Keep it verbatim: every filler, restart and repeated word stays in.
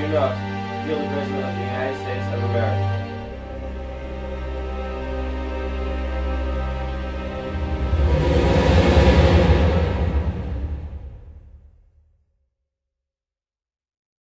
not feel the President of the United States of America.